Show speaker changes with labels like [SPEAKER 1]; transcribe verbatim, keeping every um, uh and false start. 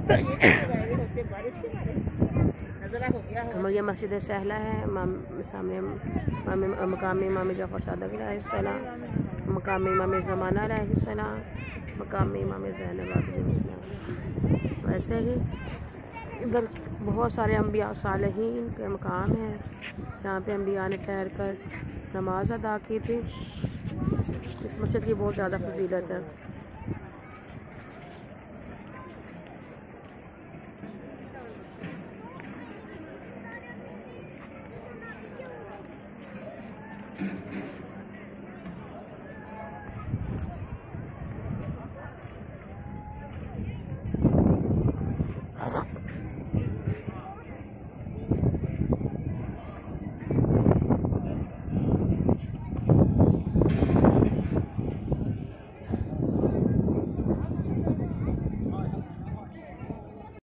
[SPEAKER 1] ये मस्जिद सहला है। सामने मकामी इमाम जाफ़र सादिक़ अलैहिस्सलाम, मकामी इमाम ज़माना अलैहिस्सलाम, मकामी इमाम ज़ैनब अलैहिस्सलाम। वैसे ही इधर बहुत सारे अम्बिया सालिहीन के मकाम हैं। यहाँ पे अम्बिया ने ठहर कर नमाज अदा की थी। इस मस्जिद की बहुत ज़्यादा फजीलत है।